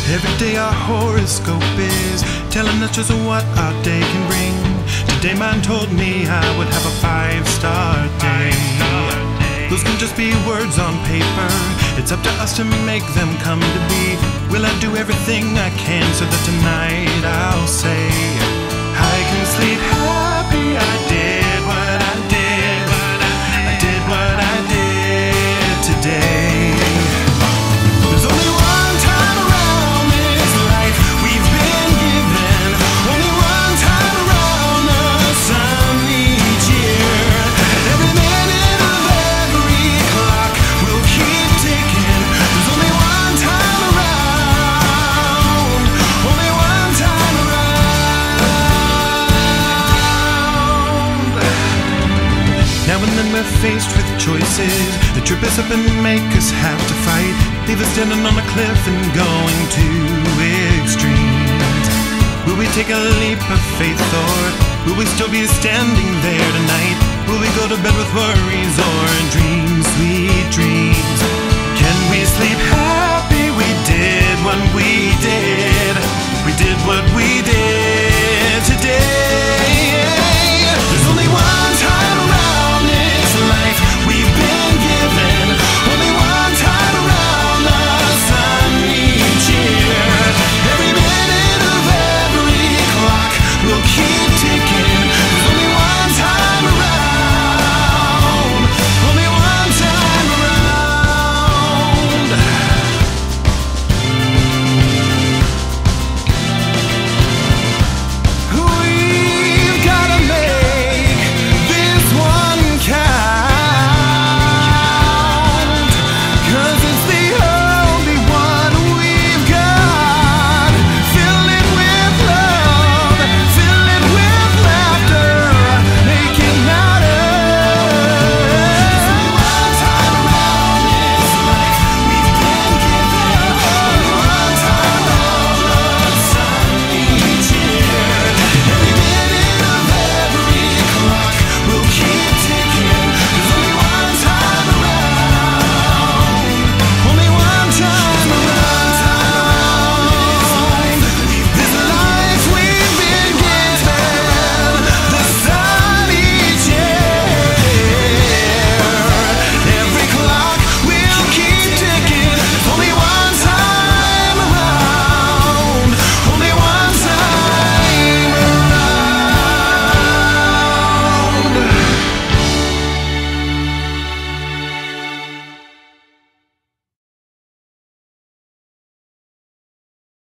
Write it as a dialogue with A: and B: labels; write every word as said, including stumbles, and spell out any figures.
A: Every day our horoscope is telling us just what our day can bring. Today mine told me I would have a five-star day. Those can just be words on paper. It's up to us to make them come to be. Will I do everything I can so that tonight I'll say I can sleep happy. I did what I did. I did what I did today. There's only one time around this life we've been given. Only one time around the sun each year. And every minute of every clock will keep ticking. There's only one time around. Only one time around. Now and then we're faced with choices that trip us up and make us have to fight. Leave us standing on a cliff and going to extremes. Will we take a leap of faith, or will we still be standing there tonight? Will we go to bed with worries or dreams, sweet dreams? Can we sleep happy? We did what we did. We did what we did.